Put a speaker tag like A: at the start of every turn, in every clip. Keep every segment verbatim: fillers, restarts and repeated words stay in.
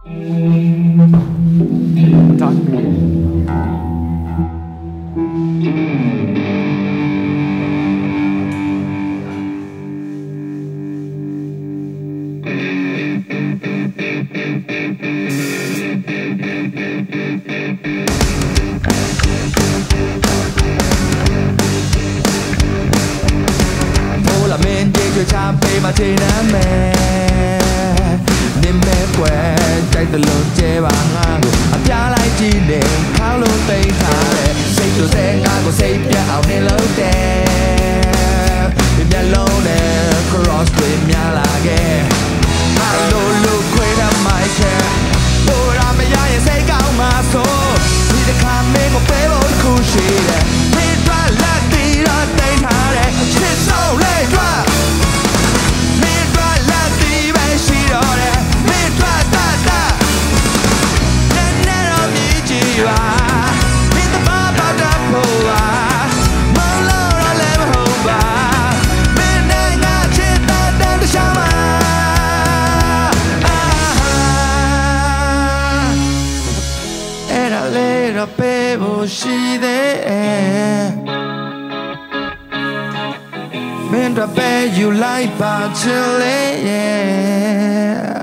A: You like Chile, yeah.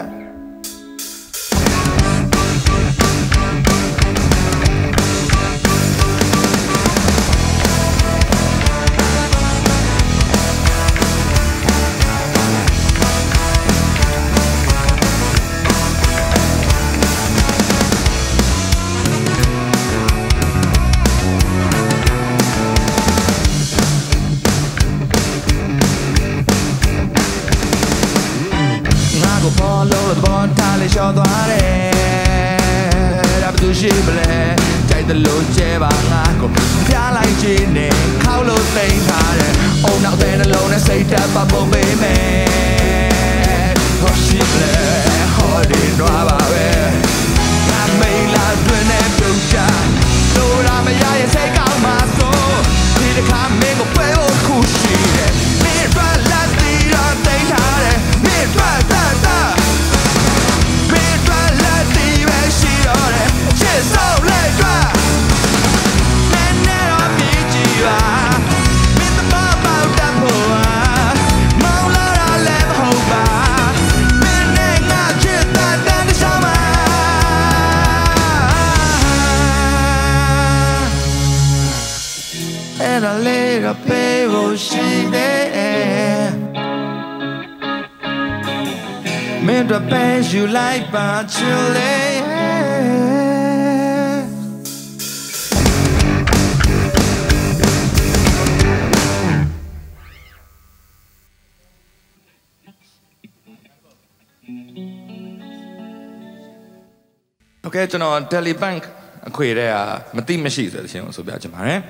B: โอเคကျွန်တော် Telebank အခွေတဲ့ကမတိမရှိဆိုတဲ့ချင်းကိုဆိုပြချင်ပါတယ်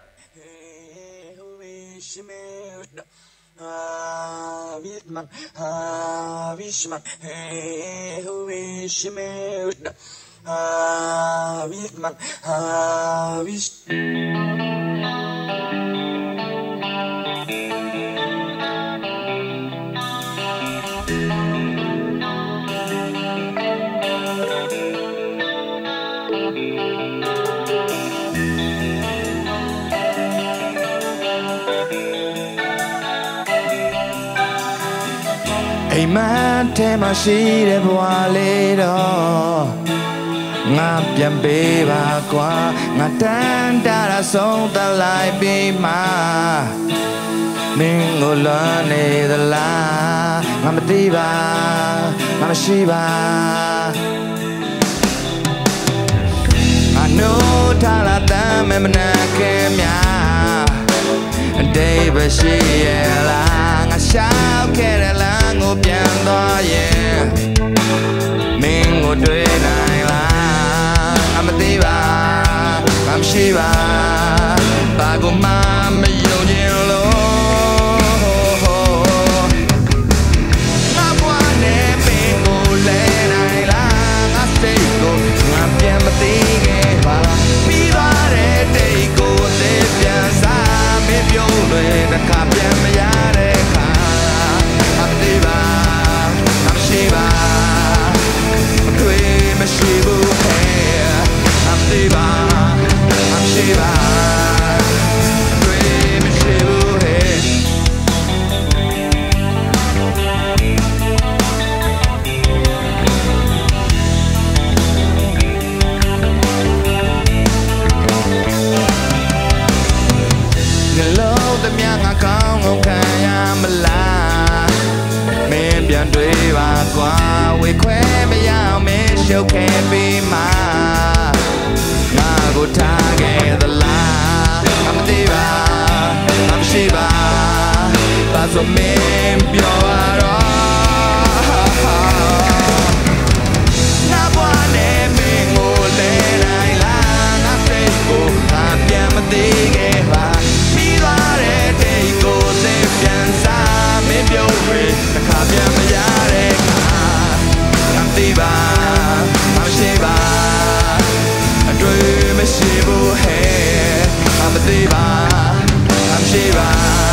B: အိမ်မက်ထဲမှာရှိတဲ့ဘဝလေးတော့ငါပြန်ပေးပါကွာငါတန်တာရဆုံးသလိုက်ပြီးမှမင်းကိုလွမ်းနေသလားငါမသိပါငါမရှိပါငါနိုးထားလာတမ်းမမနာခင်များအတိတ်ပဲရှိရလားငါရှောက်ခဲ့တဲ့လမ်းကိုပြန်သွားရင်မင်းကိုတွေ့နိုင်လားငါမသိပါငါမရှိပါဘာကိုမှမယုံကြည်လို့ငါဘဝနဲ့မင်းကိုလဲနိုင်လားငါစိတ်ကိုငါပြန်မသိခဲ့ပါလားပြီးသွားတဲ့တိတ်ကိုသိပြန်စားမင်းပြုံးတွေတစ်ခါပြန်မရတဲ့ခါမသိပါမရှိပါမတွေ့ပြန်တွေ့ပါကွာဝေခွဲမရအောင်မင်းရှုပ်ခဲ့ပြီးမှငါကိုထားခဲ့သလားအမသိပါအမရှိပါဒါဆိုမင်းပြောရတော့နာဘွားနဲ့မင်းကိုလဲနိုင်လားငါစိတ်ကိုငါပြန်မသိခဲ့ပါပြီးသွားတဲ့တိတ်ကိုသိပြန်စားမင်းပြောရတစ်ခါပြန်မရတဲ့ခါအမသိပါအမရှိပါအတွေ့မရှိဘူးဟဲ့အမသိပါအမရှိပါ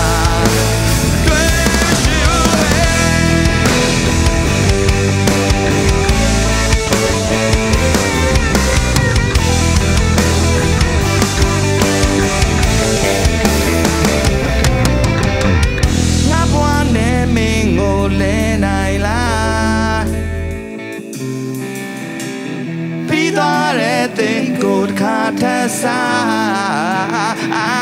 B: ထစား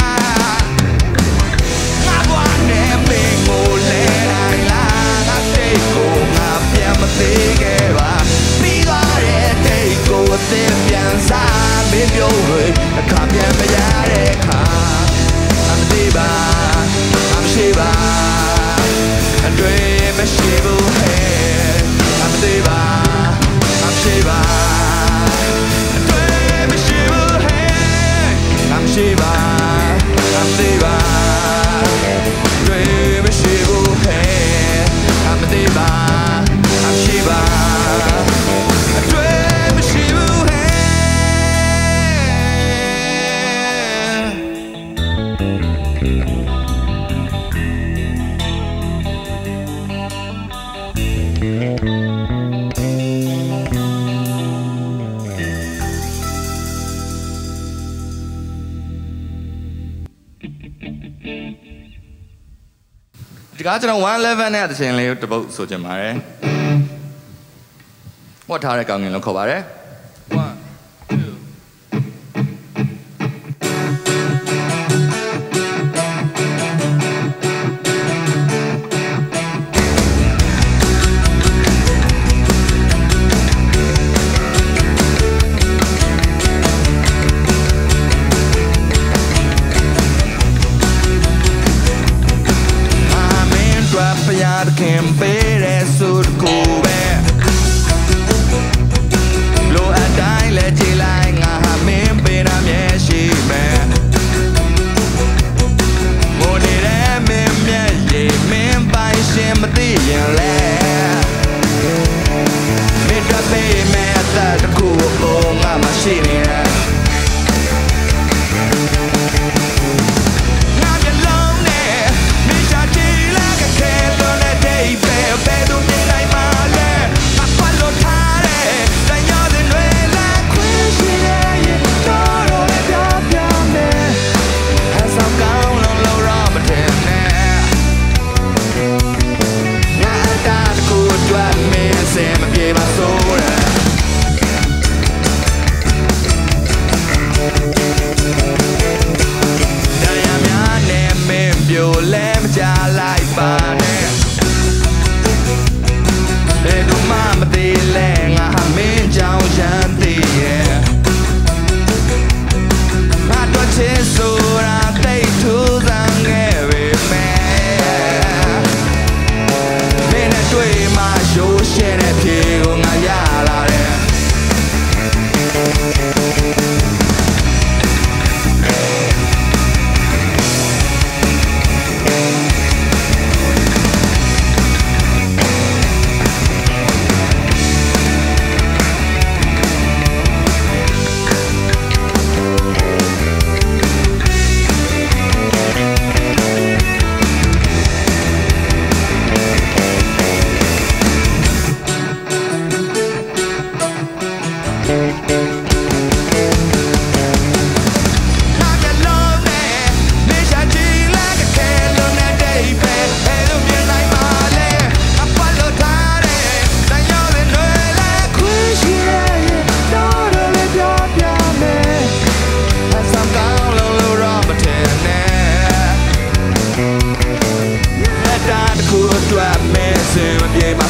B: ငါဘွားနဲ့မင်းကိုလဲနိုင်လားငါစိတ်ကိုငါပြန်မသိခဲ့ပါပြီးသွားတဲ့တိတ်ကိုအသစ်ပြန်စားမင်းပြောလို့အခါပြန်မရတဲ့ခါအမသိပါအမရှိပါအတွေ့မရှိဘူးဟဲ့အမသိပါအမရှိပါShiva, I'm Shiva. Dream Shiva, hey, I'm Shiva, I'm Shiva. Dream Shiva, hey. ဒီကားကျွန်တော်one elevenနဲ့တချင်လေးတပုတ်ဆိုချင်ပါတယ်။ဝတ်ထားတဲ့ကောင်းငင်လို့ခေါ်ပါတယ်။ one two Can pay that suit cool back. Low at die, let you like I have been paid. I'm yeah, she man. Money that me, me, me, buy sympathy and laugh. Me drop pay me at that cool, oh, I'm a shitty.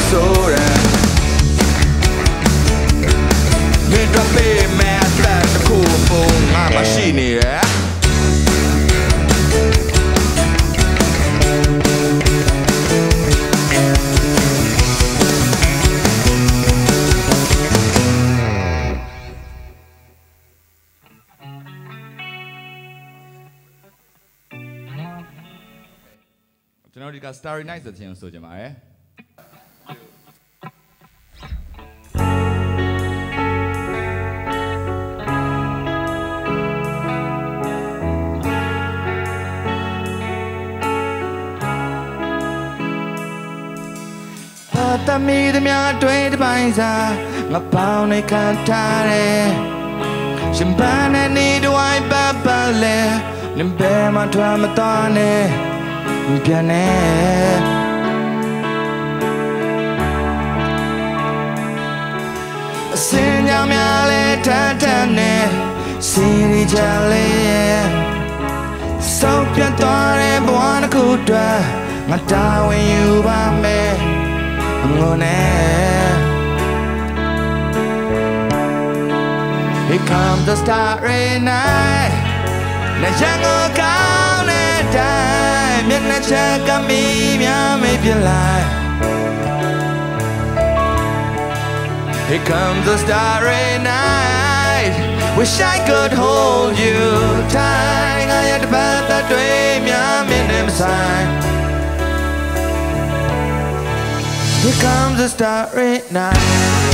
B: so that me drop it man that the cool phone my machine yeahကျွန်တော်ဒီက Starry Night ဆိုခြင်းဆိုကြပါရယ်တမီတများတွေ့တဲ့ပိုင်းစားငါပေါင်းနေခံထားတယ်ရှင်ပန်းနဲ့နေတော့အိုင်ပတ်ပတ်လဲနင်ဘယ်မှထွက်မသွားနဲ့ပြန်နေအစင်ကြောင်များလဲထမ်းထမ်းနဲ့စီရီချလေးဆောက်ပြတ်သွားတဲ့ဘဝတစ်ခုတည်းငါတာဝန်ယူပါမယ်ငိုနေ Here comes the starry night နဲ့ရန်ကုန်ကောင်းတဲ့တိုင်းမျက်နှာချက်ကမီးများမိတ်ပြလိုက် Here comes the starry night Wish I could hold you tight ငါရဲ့တပတ်သက်တွေများမြင်နေမဆိုင် Here comes the starry night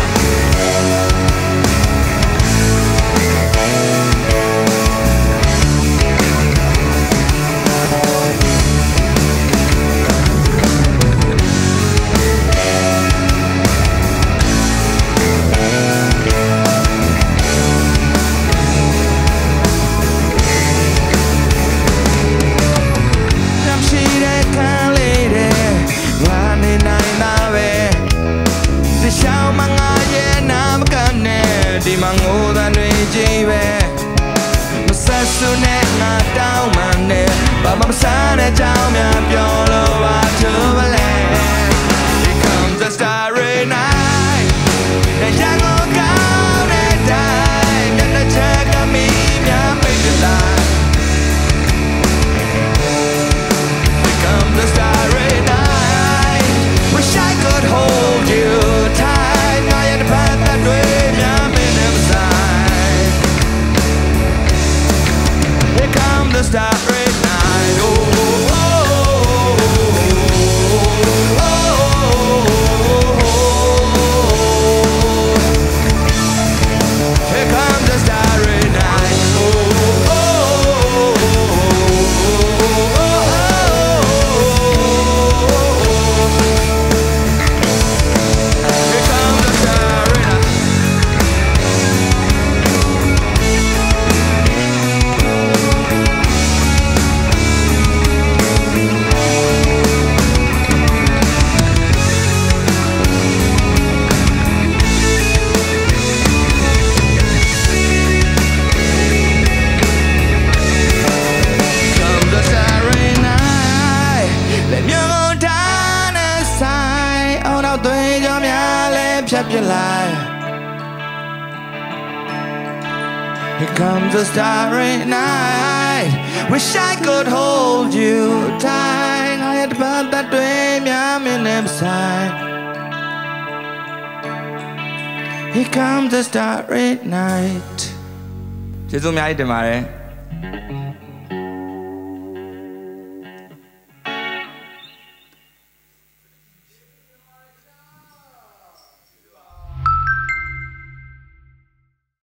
B: ဒီမှာငိုတဲ့တွေကြီးပဲမဆက်စုနဲ့ငါတောင်းမှန်းနဲ့ဘာမှမစားတဲ့ကြောင်များပြောလို့ပါသူမလဲ Here comes the starry night နဲ့ရန်ကုန်ကောင်းတဲ့တိုင်းမျက်နှာချက်ကမီးများမိတ်လာ Here comes the starry night Wish I could hold you tight ငါရဲ့တပတ်သက်တွေများHere comes the starry night. Oh, oh, oh, oh, oh, oh, oh. Here comes the starry night. Oh, oh, oh, oh, oh, Here comes the starry night. Here comes the starry night. Wish I could hold you tight. I had about that dream, I'm in inside. Here comes the starry night. ကျေးဇူးအများကြီးတင်ပါတယ်